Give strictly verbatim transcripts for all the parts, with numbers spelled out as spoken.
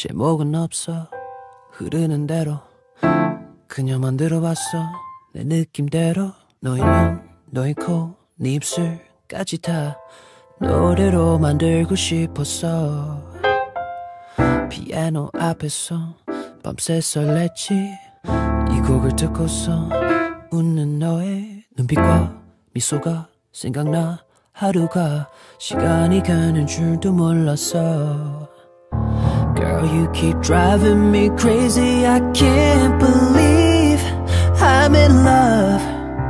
제목은 없어 흐르는 대로 그냥 만들어봤어 내 느낌대로 너의 눈, 너의 코, 네 입술까지 다 노래로 만들고 싶었어. 피아노 앞에서 밤새 설렜지 이 곡을 듣고서 웃는 너의 눈빛과 미소가 생각나 하루가 시간이 가는 줄도 몰랐어. Girl, you keep driving me crazy. I can't believe I'm in love.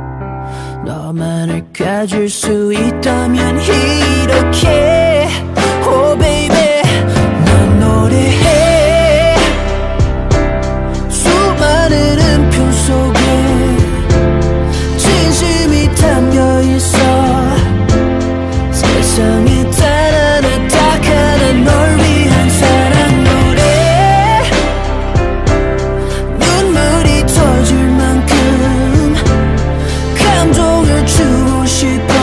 너만을 가질 수 있다면 이렇게 Oh baby 난 노래해 수많은 음표 속에 진심이 담겨있어. 세상에 단 하나 딱 하나 널 위한 사랑 노래. 눈물이 터질 만큼 감동을 주고 싶어.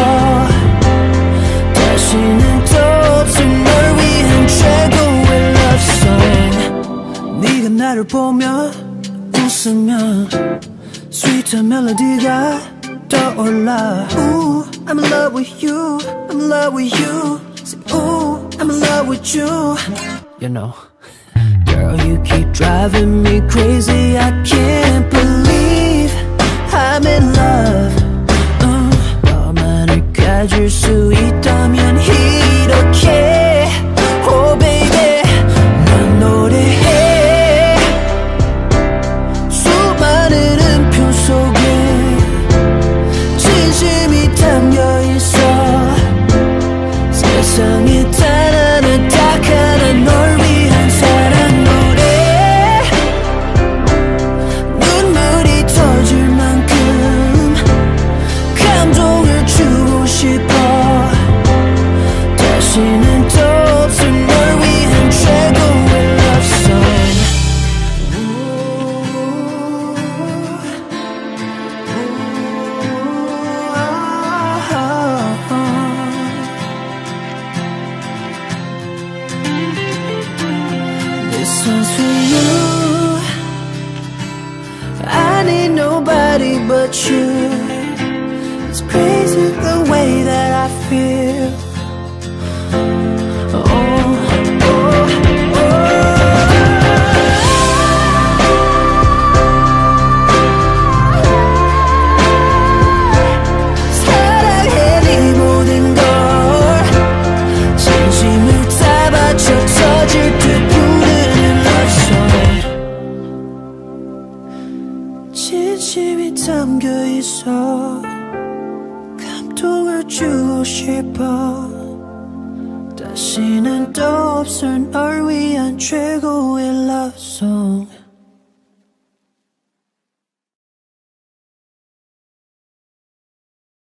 다시는 또 없을 널 위한 최고의 love song. 네가 나를 보며 웃으면 스윗한 멜로디가 떠올라. Ooh, I'm in love with you, I'm in love with you. Say, ooh, I'm in love with you. You know, girl, you keep driving me crazy. I can't believe I'm in love. uh, 너만을 가질 수 있다면 이렇게 Oh baby 난 노래해 수많은 음표 속에 진심이 담겨있어. 세상에 단 하나 딱 하나 널 위한 사랑 노래. 눈물이 터질 만큼 감동을 주고 싶어. 다시는 또 없을 널 위한 최고의 love song. This song's for you. I need nobody but you. It's crazy the way that I feel. Oh, oh, oh. 사랑해 네 모든 걸 진심을 다 바쳐 터질 듯 부르는 love song. 진심이 담겨있어. 감동을 주고 싶어. 다시는 또 없을 널 위한 최고의 love song.